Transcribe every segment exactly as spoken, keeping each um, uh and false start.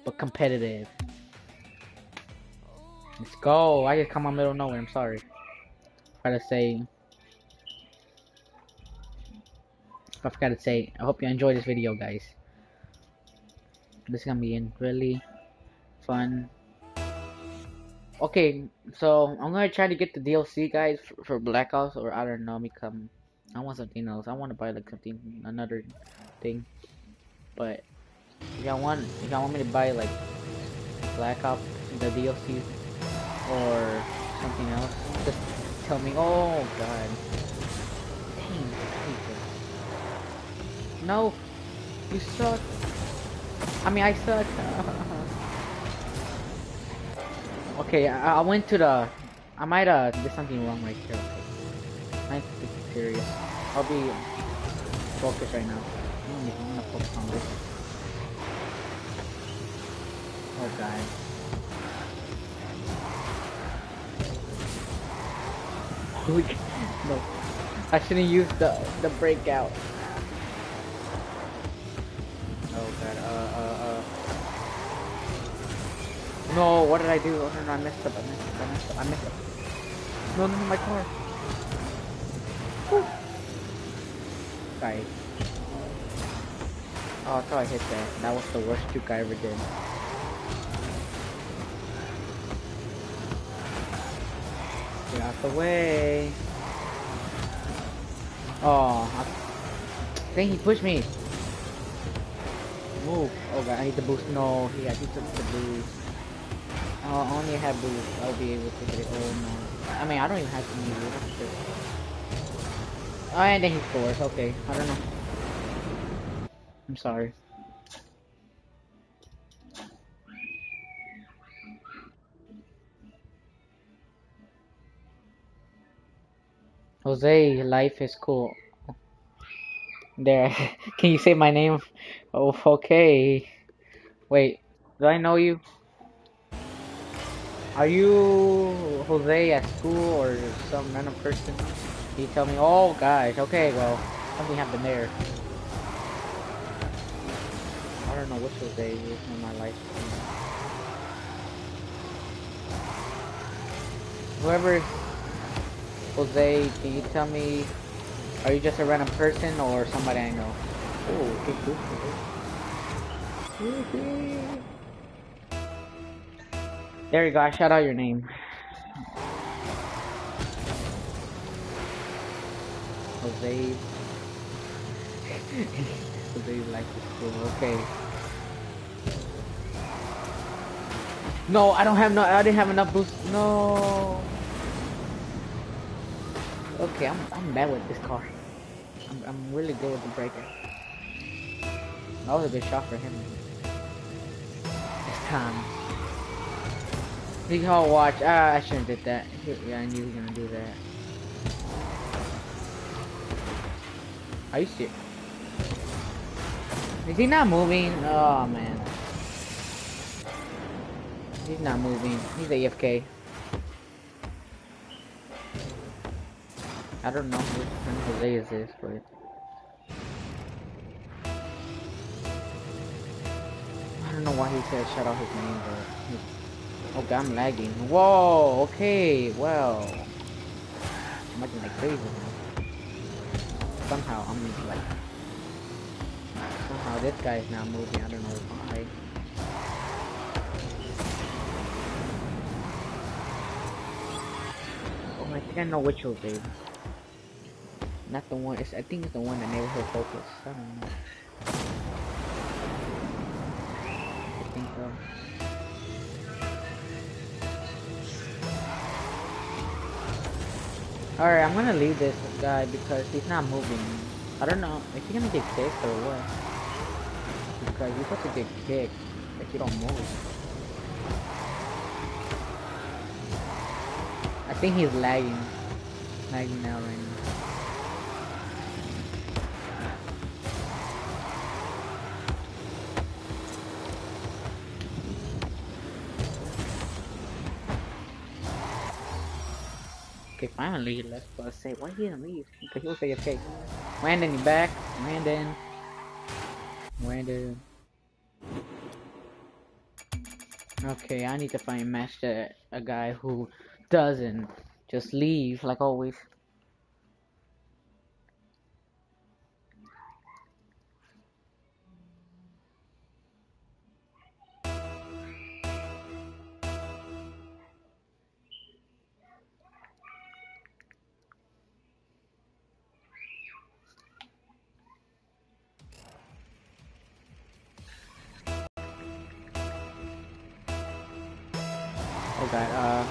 but competitive. Let's go. I just come on middle of nowhere. I'm sorry. Try to say. I forgot to say. I hope you enjoy this video, guys. This is gonna be really fun. Okay, so I'm gonna try to get the D L C, guys, for, for Black Ops, or I don't know, become. I want something else. I want to buy like something, another thing. But if y'all want, if y'all want me to buy like Black Ops, the D L C, or something else, just tell me. Oh God, dang, I hate this. No, you suck. I mean, I suck. Okay, I, I went to the. I might uh, there's something wrong right here. Okay, I need to be serious. I'll be focused right now. I'm gonna, I'm gonna focus on this. Oh God. No, I shouldn't use the the breakout. Oh God. Uh, uh, uh. No, what did I do? Oh no, no, I messed up. I messed up. I messed up. I messed up. No, no, no, my car. Woo. Guys. Oh, I thought I hit that. That was the worst juke I ever did. Get out the way. Oh, I... dang, he pushed me. Move. Oh God, I need the boost. No, he, he took the boost. Oh, I only have boost. I'll be able to get it. Oh no. I mean, I don't even have to use it. Oh, and then he scores. Okay, I don't know. I'm sorry. Jose, life is cool. There. Can you say my name? Oh, okay. Wait, do I know you? Are you Jose at school or some random person? Can you tell me? Oh gosh, okay, well, something happened there. I don't know which Jose is in my life. Whoever is Jose, can you tell me, are you just a random person or somebody I know? Oh, okay, cool. There you go, I shout out your name. Jose. Jose's life is cool, okay. No, I don't have no, I didn't have enough boost. No. Okay, I'm, I'm bad with this car. I'm, I'm really good with the breaker. That was a good shot for him. This time. He called watch. Ah, I shouldn't have did that. Yeah, I knew he was gonna do that. Are you serious? Is he not moving? Oh man. He's not moving. He's A F K. I don't know which one Jose is this, but I don't know why he said shout out his name, but he... oh God, I'm lagging. Whoa, okay, well. I'm acting like crazy now. Somehow I'm like somehow this guy is not moving, I don't know why. Oh, I think I know which Jose. Not the one, it's, I think it's the one that neighborhood focus. I don't know. I think so. Alright, I'm gonna leave this guy because he's not moving. I don't know, is he gonna get kicked or what? Because you're supposed to get kicked if you don't move. I think he's lagging. Lagging now right now. Okay, finally, let's go say, why he didn't leave? Because he was A F K. Brandon, you back? Brandon. Brandon. Okay, I need to find a match that a guy who doesn't just leave like always. Oh god, uh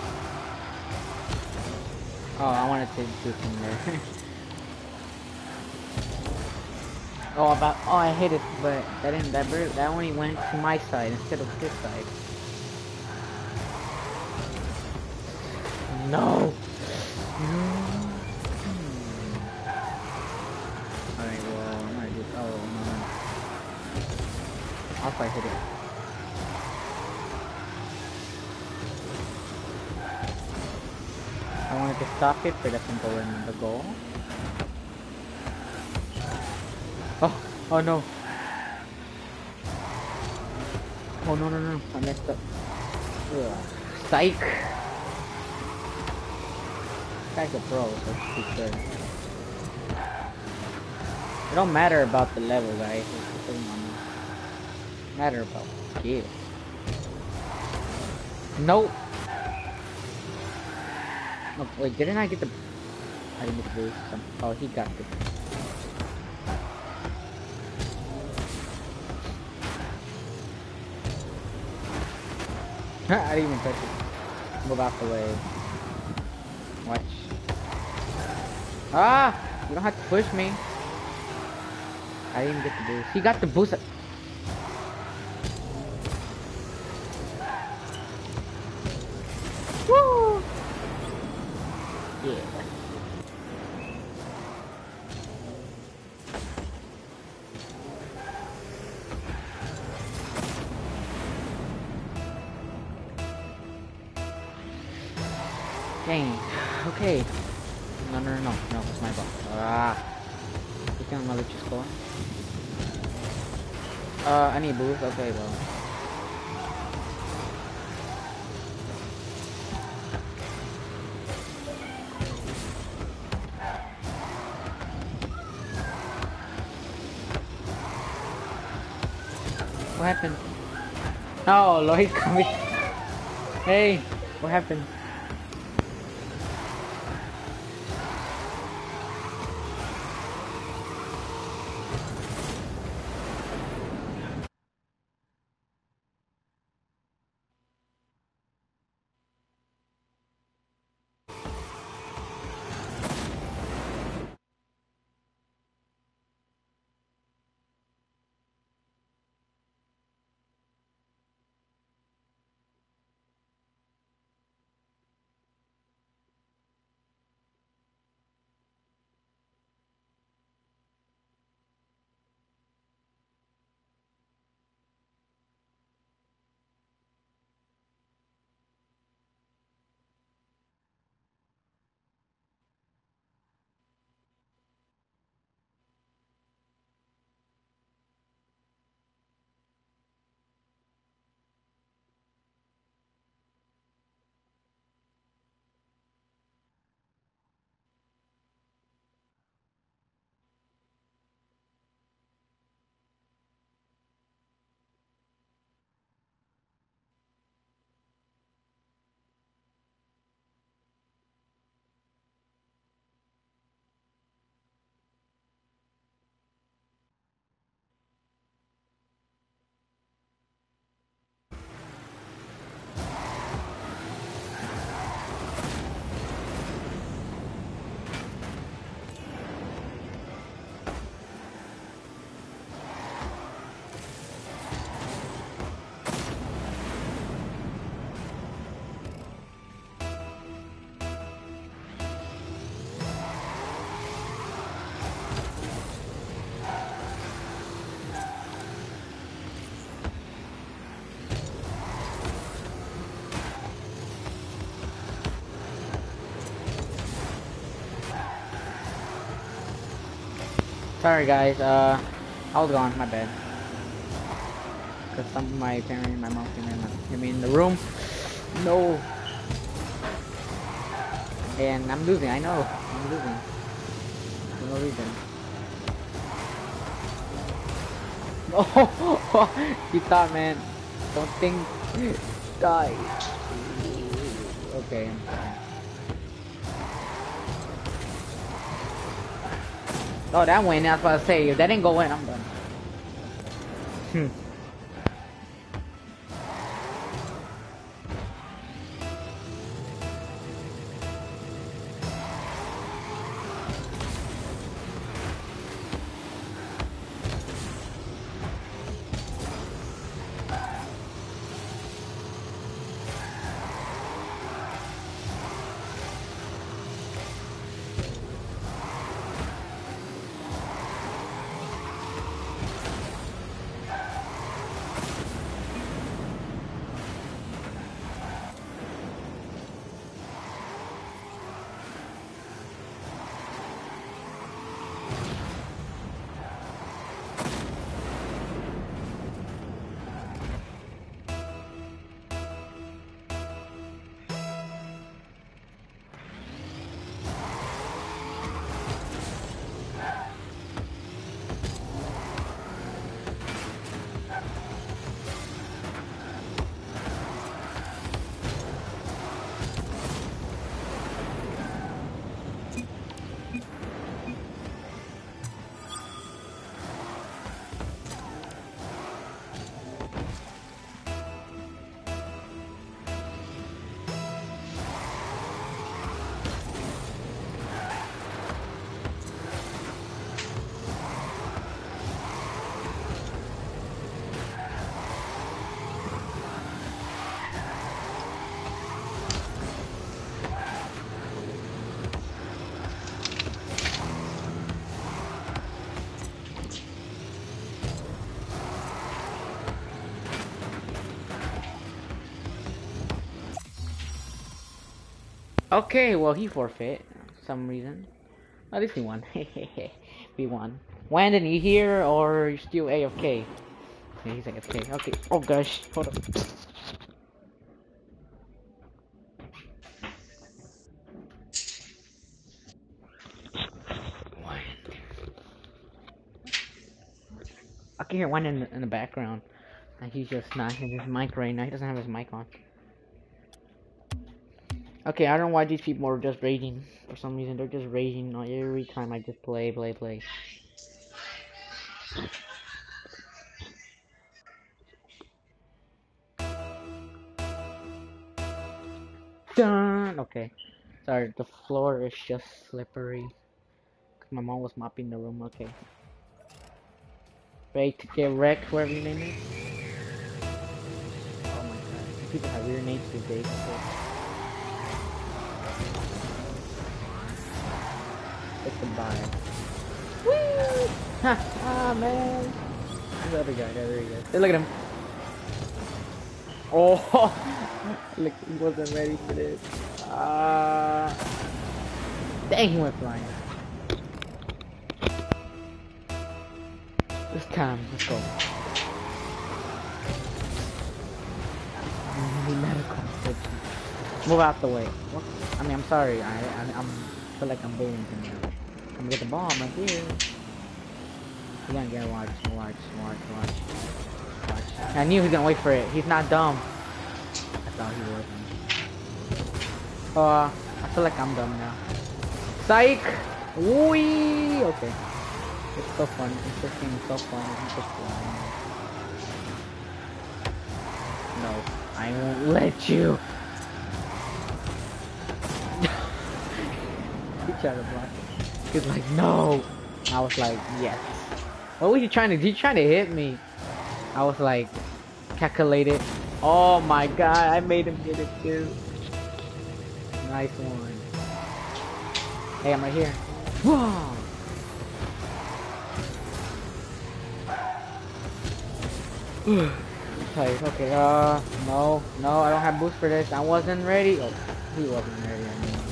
oh, I wanted to do from there. oh, about oh, I hit it, but that didn't that bird that only went to my side instead of his side. No. No. Alright, well, I'm gonna just. Oh, no. I'll probably hit it. I wanted to stop it, but it doesn't go in the goal. Oh, oh no. Oh, no, no, no. I messed up. Ugh. Psych. This guy's a pro, so it's good. It don't matter about the level, guys. It doesn't matter about skill. Nope. Oh, wait, didn't I get the... I didn't get the boost. Oh, he got the... I didn't even touch it. Move out the way. Watch. Ah! You don't have to push me. I didn't even get the boost. He got the boost. Woo! Yeah. Dang. Okay. No, no, no, no. No, it's my fault. Ah. You can another just score. Uh, I need boost. Okay, well. What happened? Oh, Lloyd's coming. Hey, what happened? Sorry guys, uh, I was gone, my bad. Cause some of my parents, my mom came in. I mean, in the room. No. And I'm losing. I know. I'm losing. For no reason. Oh, he thought, man. Don't think. Die. Okay. Oh, that went. I was about to say, if that didn't go in, I'm done. Hmm. Okay, well, he forfeit. For some reason. At least he won. We won. Wandon, you here or you still A F K? Yeah, he's A F K. Okay. Oh gosh. Hold up. I can hear one in the, in the background. And he's just not in his mic right now. He doesn't have his mic on. Okay, I don't know why these people are just raging. For some reason, they're just raging every time I just play, play, play. Dun! Okay. Sorry, the floor is just slippery. My mom was mopping the room. Okay. Ready to get wrecked, whoever your name is? Oh my god. People have weird names these days. Okay. It's goodbye. Woo! Ha! Ah, man! The other guy, there he goes. Hey, look at him. Oh! Look, he wasn't ready for this. Ah! Uh, dang, he went flying. Let's calm, let's go. Need medical attention. Move out the way. What? I mean, I'm sorry. I, I I'm feel like I'm bullying him now. I'm gonna get the bomb right here. You're gonna get watch, watch, watch, watch, watch. I knew he was gonna wait for it. He's not dumb. I thought he was. Uh, I feel like I'm dumb now. Psych! Wee! Okay. It's so fun. It's just being so fun. It's just flying. No, I won't let you. He tried to block it. He's like, no. I was like, yes. What were you trying to do? You trying to hit me? I was like, calculated. Oh my god, I made him get it too. Nice one. Hey, I'm right here. Whoa. Tight. Okay, uh, no, no, I don't have boost for this. I wasn't ready. Oh, he wasn't ready. I mean,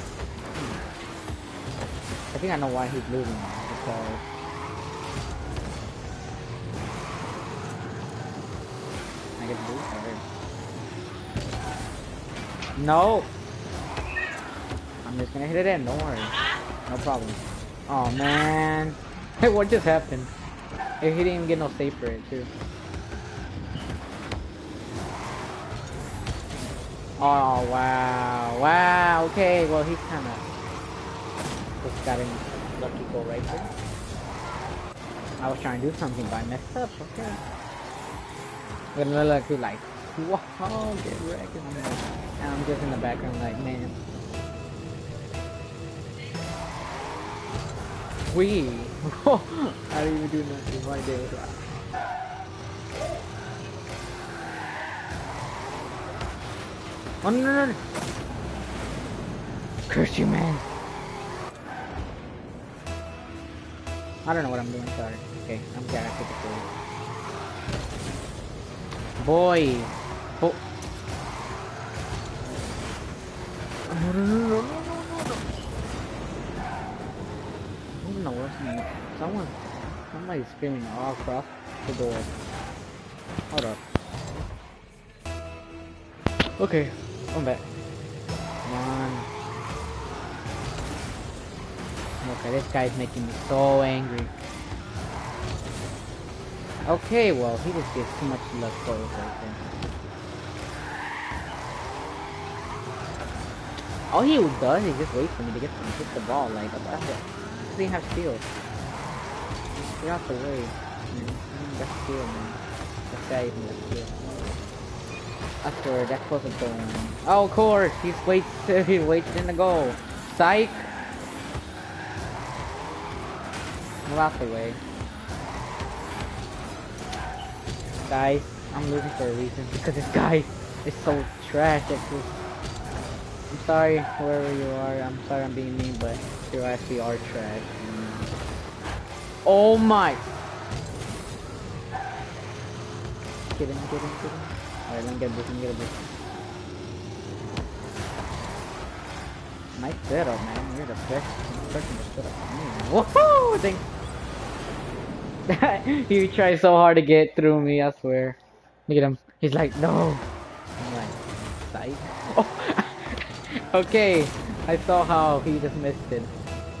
I think I know why he's losing because I get boost. I heard. No. I'm just gonna hit it in. Don't worry. No problem. Oh man. Hey, what just happened? He didn't even get no save for it too. Oh wow. Wow. Okay. Well, he's kind of just got a lucky goal right there. I was trying to do something, but I messed up. Okay. But look, look, he like, wow, get wrecked. And I'm, like, and I'm just in the background like, man. We. I didn't even do nothing. My day was right. Oh no, no, no. Curse you, man. I don't know what I'm doing, sorry. Okay, I'm glad I took it for you. Boy! Bo no, no, no, no, no, no, no. I don't know what's someone, somebody's screaming all across the door. Hold up. Okay, I'm back. Come on. Okay, this guy's making me so angry. Okay, well, he just gets too much luck goals right there. All he does is just wait for me to get to hit the ball, like, what the hell? He doesn't have steals. Get out the way. Mm, that's steal, man. That's guy even that's steal. I swear, that's supposed to go in. Oh, of course! He's waits, he waits in the goal. Psych! Move out the way. Guys, I'm losing for a reason because this guy is so trash at this. I'm sorry, whoever you are. I'm sorry I'm being mean, but you actually are trash. Oh my! Get him, get him, get him. Alright, let me get a boost, let me get a boost. Nice setup, man. You're the best person to set up for me. Woohoo! Thanks. He tried so hard to get through me, I swear. Look at him. He's like, no. I'm like, psych. Oh. Okay, I saw how he just missed it.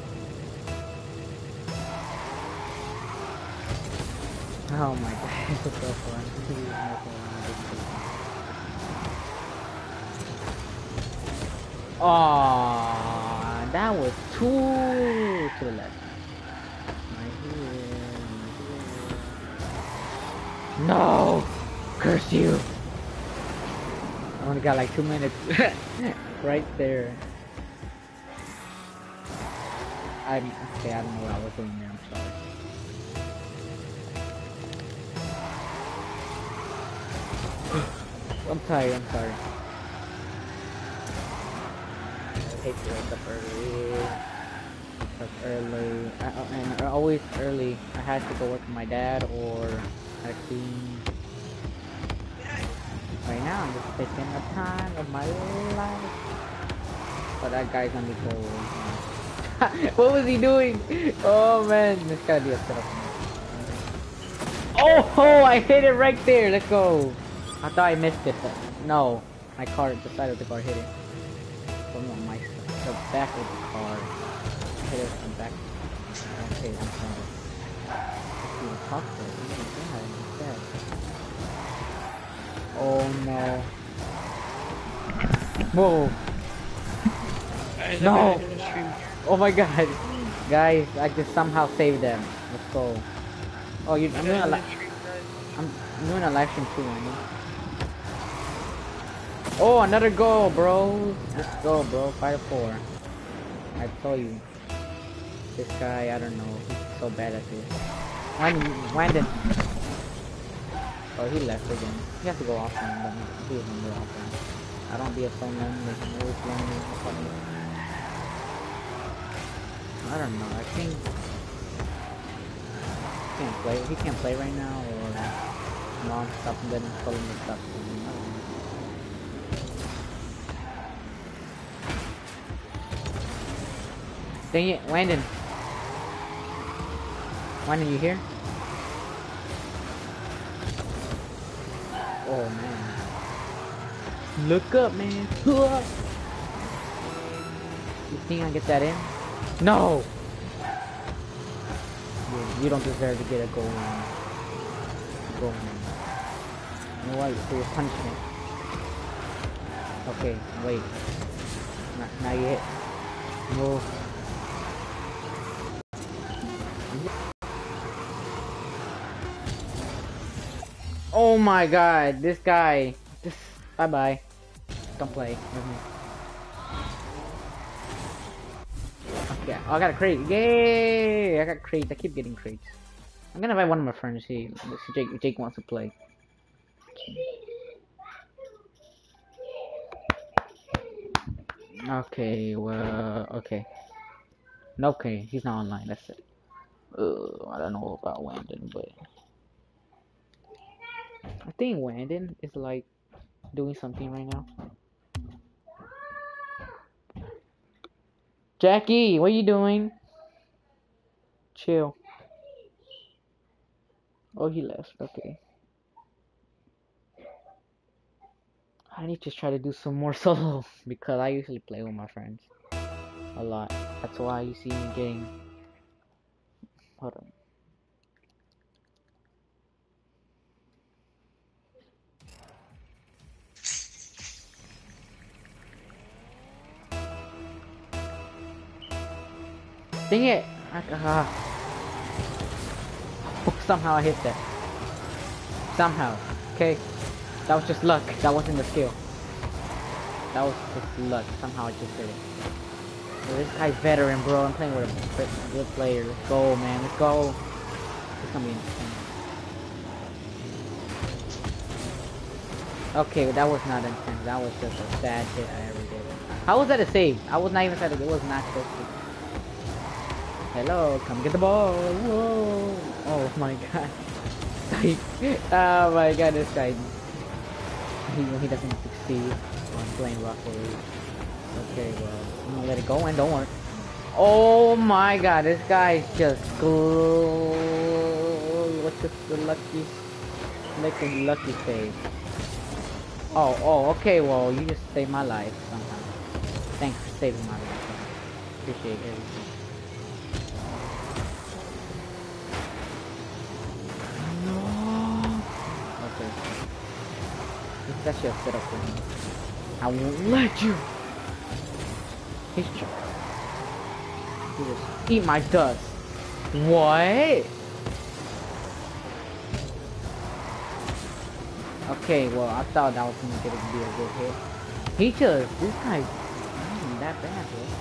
Oh my god, this is so fun. Oh, that was too to the left. No! Curse you! I only got like two minutes. Right there. I'm okay, I don't know what I was doing there, I'm sorry. I'm tired, I'm sorry. I hate to wake up early. Up early. I, and always early. I had to go work with my dad or actually right now I'm just taking the time of my life. But that guy's gonna be cold. What was he doing? Oh man, this gotta be a setup. Oh, oh, I hit it right there. Let's go. I thought I missed it, but no. My car, the side of the car hit it. Oh no, my the back of the car hit it from back. Okay, I'm sorry. Let's see the top there. Oh no. Whoa. No. Oh my god. Guys, I just somehow saved them. Let's go. Oh, you, I'm doing a live I'm, I'm doing a live stream too, man. Oh, another goal, bro. Let's go, bro. Five to four. I told you. This guy, I don't know. He's so bad at this. Wandon. Oh, he left again. He has to go off him, but he doesn't go off him. I don't be a so lonely. I'm always lonely. I don't know. I think he can't play. He can't play right now, or non-stop and then pulling the stuff. Dang it, Landon. Landon, you here? Oh man. Look up, man. You think I get that in? No! You, you don't deserve to get a goal in. Goal in. You know what? For your punishment. Okay, wait. Now, now you hit. Move. Oh my god, this guy. This. Bye bye. Don't play with me. Okay, oh, I got a crate. Yay! I got crates. I keep getting crates. I'm gonna invite one of my friends. See, see Jake, Jake wants to play. Okay, well, okay. Okay, he's not online. That's it. Uh, I don't know about Wandon, but I think Wandon is like doing something right now. Jackie, what are you doing? Chill. Oh, he left. Okay. I need to try to do some more solo because I usually play with my friends a lot. That's why you see me getting. Hold on. Dang it! I, uh, somehow I hit that. Somehow. Okay. That was just luck. That wasn't the skill. That was just luck. Somehow I just did it. Well, this guy's veteran, bro. I'm playing with a good player. Let's go, man. Let's go. It's gonna be insane. Okay, but that was not intense. That was just a sad hit I ever did. How was that a save? I was not even trying to. It was not supposed to. Hello, come get the ball. Whoa. Oh my god. Oh my god, this guy. He, he doesn't succeed on playing Rocket League. Okay, well, I'm gonna let it go and don't worry. Oh my god, this guy's just cool. What's just the lucky, lucky, lucky save? Oh, oh, okay, well, you just saved my life somehow. Thanks for saving my life. Appreciate everything. That's your setup for me. I won't let you. He's trying. He just eat my dust. What? Okay, well, I thought that was gonna get a, be a good hit. He just, this guy's not even that bad,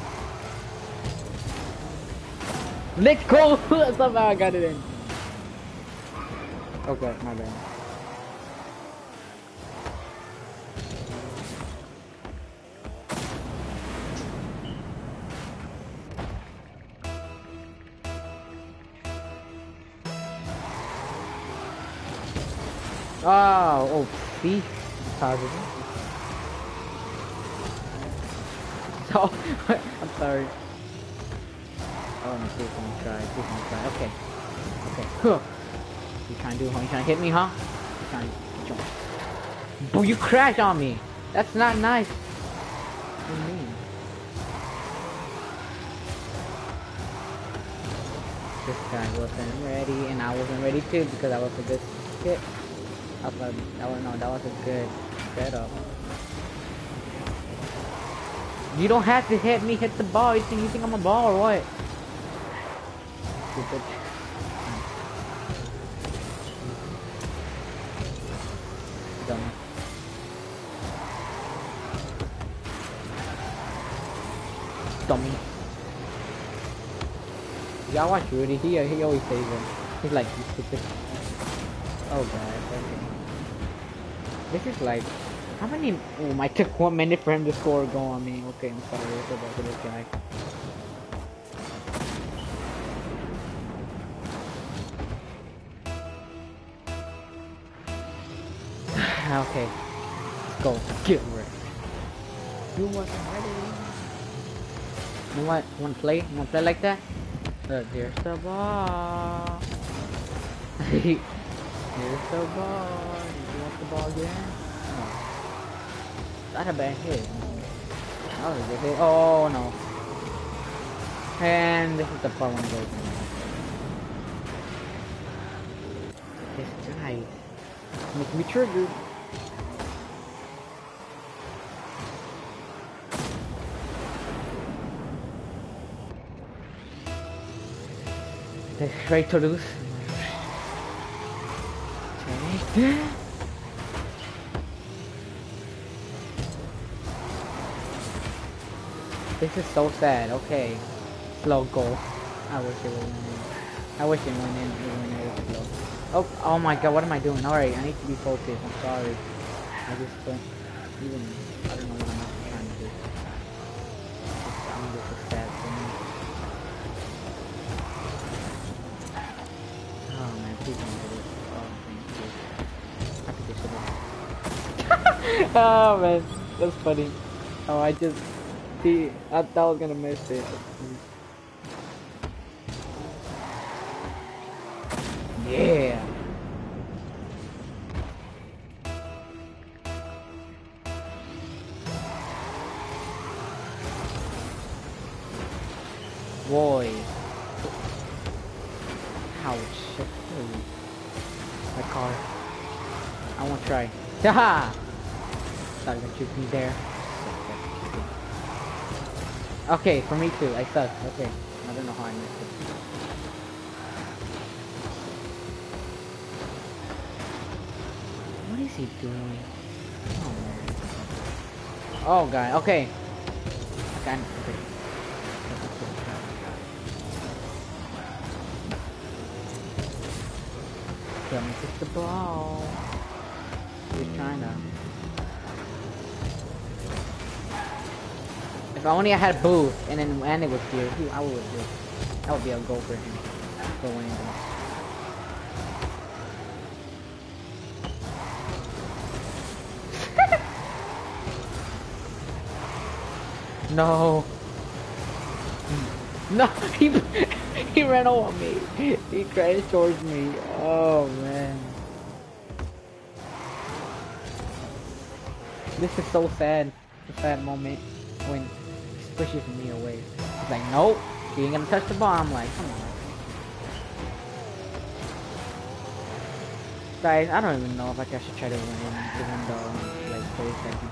bro. Let's go! Somehow I got it in. Okay, my bad. Oh, oh, see? Positive. So, I'm sorry. Oh, let me see if I'm gonna try. See if I'm gonna try. Okay. Okay. Huh. You trying to do, huh? You trying to hit me, huh? You trying to... Boo, you crashed on me! That's not nice. What do you mean? This guy wasn't ready, and I wasn't ready too because I was a good hit. I thought that was no, that was a good setup. You don't have to hit me, hit the ball. You think you think I'm a ball or what? Stupid. Dumb. Dummy. Y'all watch Rudy. He he always says it. He's like, you stupid. Oh god. Okay. This is like, how many? Oh, my took one minute for him to score a goal on me. Okay, I'm sorry. Let's go back to this guy. Okay, let's go. Get ready. You wasn't ready. You know what? You wanna play? You wanna play like that? Look, here's the ball. Here's the ball. You want the ball again? Oh. Not a bad hit. That was a good hit. Oh no. And this is the part one goes. This guy make me triggered. They're straight to lose. Okay. This is so sad. Okay. Slow goal. I wish it would win. I wish it went in even when it was slow. Oh, oh my god, what am I doing? Alright, I need to be focused. I'm sorry. I just don't even, I don't know what I'm actually trying to do. It's, I'm just a sad for me. Oh man, please don't do this. Oh, thank you. I could just oh man, that's funny. Oh, I just, see, I thought I was gonna miss it. Yeah. Boy. Ouch. My car. I won't try. Haha! Thought you were gonna shoot me there. Okay, for me too. I suck. Okay. I don't know how I missed it. What is he doing? Oh man. Oh god. Okay. Okay. Okay. Let me kick the ball. He's trying to. If only I had Booth and then and it was here, he, I would do. That would be a goal for him. For winning. No. No, he he ran over me. He crashed towards me. Oh man. This is so sad. A sad moment when he pushes me away. He's like, nope, you ain't gonna touch the ball. I'm like, come on. Guys, I don't even know if like I should try to win even though like thirty seconds.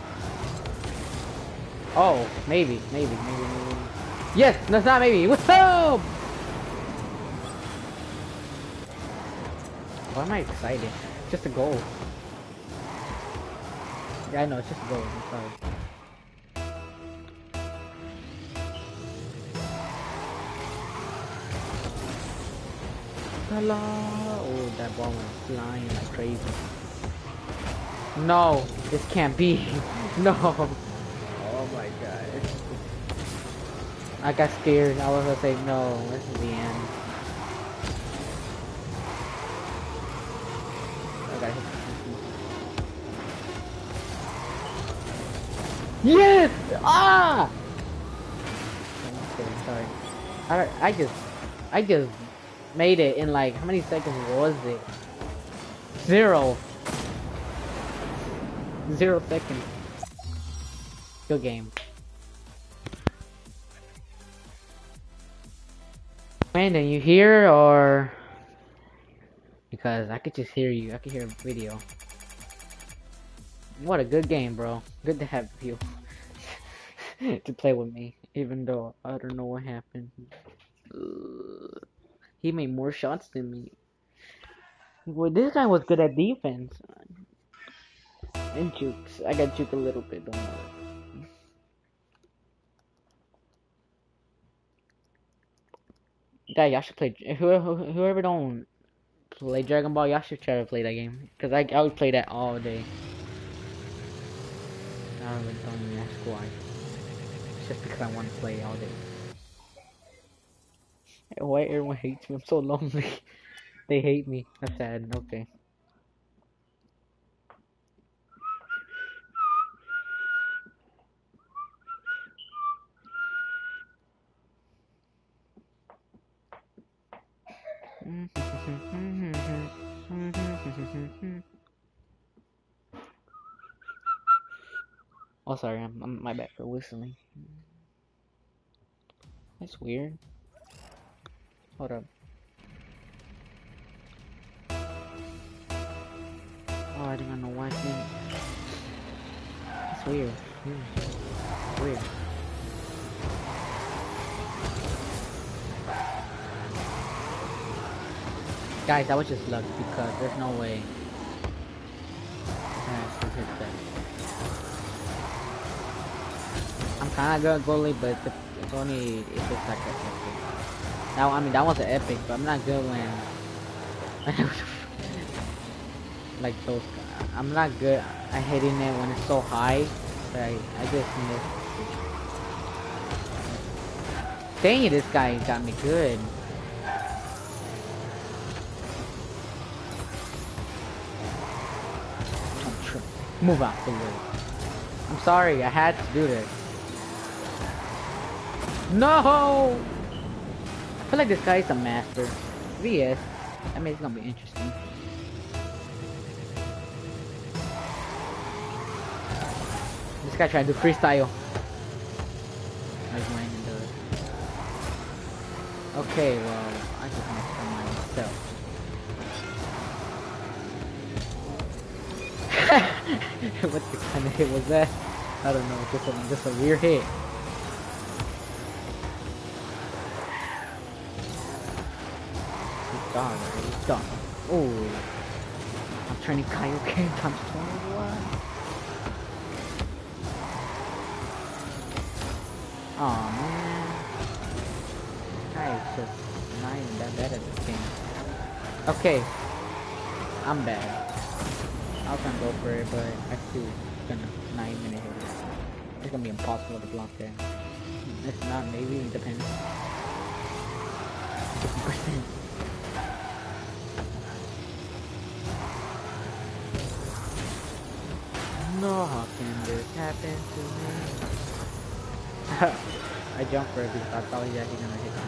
Oh, maybe, maybe, maybe, maybe. Yes, that's not maybe. What's up? Why am I excited? It's just a goal. Yeah, I know, it's just a goal. I'm sorry. Hello. Oh, that ball went flying like crazy. No, this can't be. No. Oh my god. I got scared. I was gonna say no. This is the end. I got hit. Yes! Ah! Okay, sorry. I I just I just made it in like how many seconds was it? Zero. Zero seconds. Good game. Brandon, you here or? Because I could just hear you. I could hear a video. What a good game, bro. Good to have you to play with me, even though I don't know what happened. Uh, he made more shots than me. Well, this guy was good at defense. And jukes. I got juke a little bit, don't worry. Guy, y'all should play. Whoever, whoever don't play Dragon Ball, y'all should try to play that game. Cause I, I would play that all day. I don't even, don't even ask why. It's just because I want to play all day. Why everyone hates me? I'm so lonely. They hate me. That's sad. Okay. Oh, sorry, I'm, I'm my bad for whistling. That's weird. Hold up. Oh, I think I know why it's me. That's weird. Weird. Weird. Guys, that was just luck because there's no way. I hit that. I'm kinda gonna go late, but it's, it's only if it's like an epic. Now, I mean, that was an epic, but I'm not good when. like those. I'm not good at hitting it when it's so high. But I, I just miss. Dang it, this guy got me good. Move out the way. I'm sorry, I had to do this. No! I feel like this guy is a master. V S. I mean, it's gonna be interesting. This guy trying to do freestyle. Okay, well, I just messed up myself. What the kind of hit was that? I don't know, just a, just a weird hit. He's gone, right? He's gone. Oh, I'm training Kaioken times twenty-one. Aw, man. Guy's just not even that bad at this game. Okay, I'm bad. I was gonna go for it, but I see it's gonna not even hit it. It's gonna be impossible to block there. If not, maybe it depends. fifty percent. No, how can this happen to me? I jumped for it because I thought he was actually gonna hit me.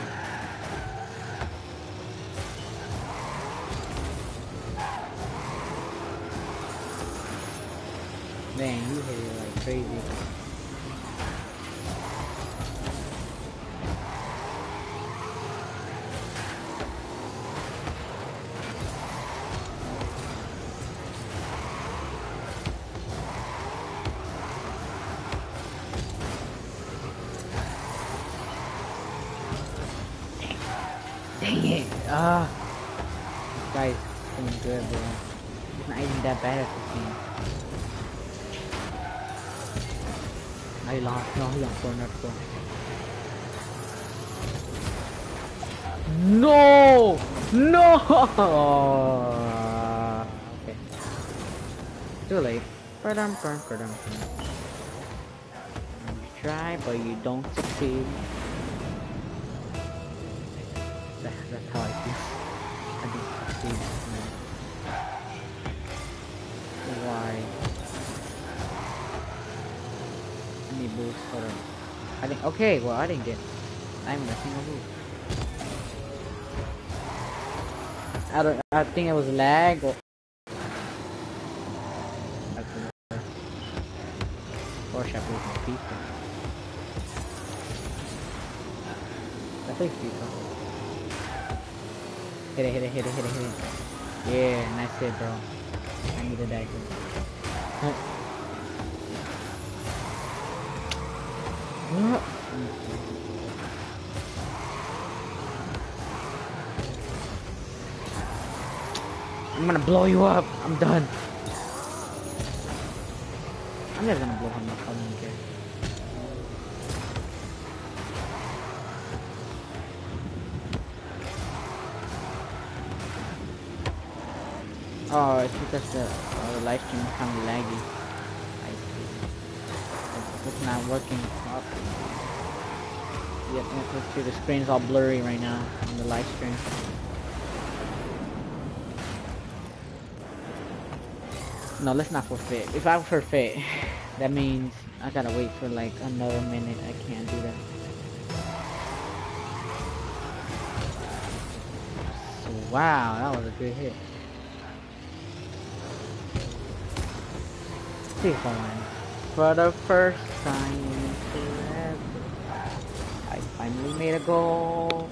Man, you hit it like crazy. Dang it! Ah, this guy's doing good, bro. He's not even that bad at this game. I lost. No, he lost for another one. No! No! Okay. Too late. You try, but you don't succeed. That, that's how I feel. I didn't succeed. Why? I need boost. Hold on. I think. Okay, well, I didn't get. I'm in a single move. I don't. I think it was lag or. Or should I play some FIFA? I play FIFA. Hit it, hit it, hit it, hit it, hit it. Yeah, nice hit, bro. I needed that hit. I'm gonna blow you up. I'm done. I'm never gonna blow him up. I don't care. Oh, it's because the, uh, the live stream is kind of laggy. I see. It's, it's not working properly. Yep, let's see, the screen's all blurry right now on the live stream. No, let's not forfeit. If I forfeit, that means I gotta wait for like another minute. I can't do that. So, wow, that was a good hit. See if I win. For the first time forever, I finally made a goal.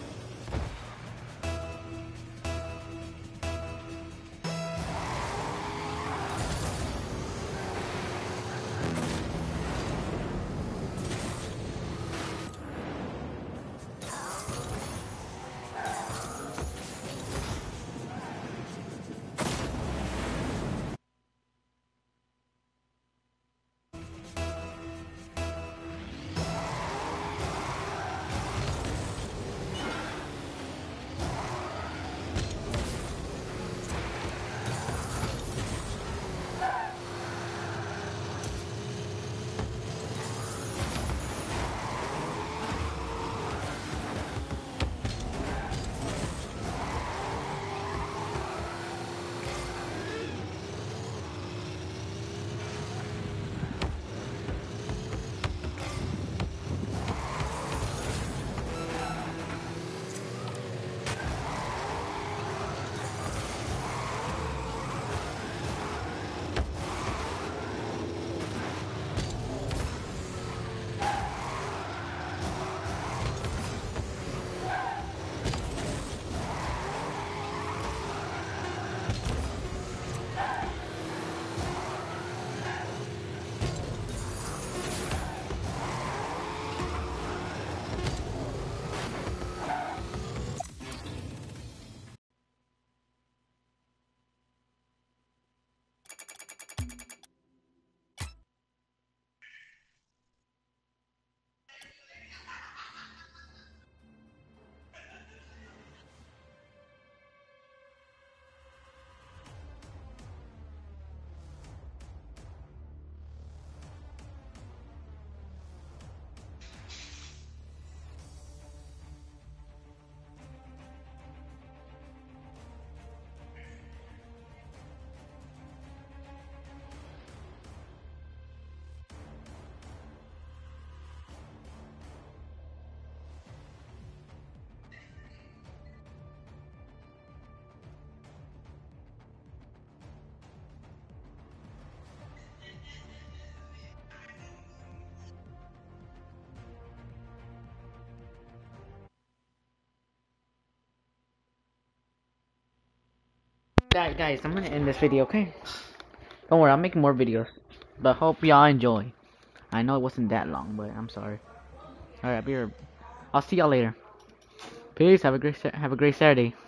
Guys, guys, I'm gonna end this video, okay? Don't worry, I'm making more videos. But hope y'all enjoy. I know it wasn't that long, but I'm sorry. Alright, I'll be here. I'll see y'all later. Peace. Have a great have a great Saturday.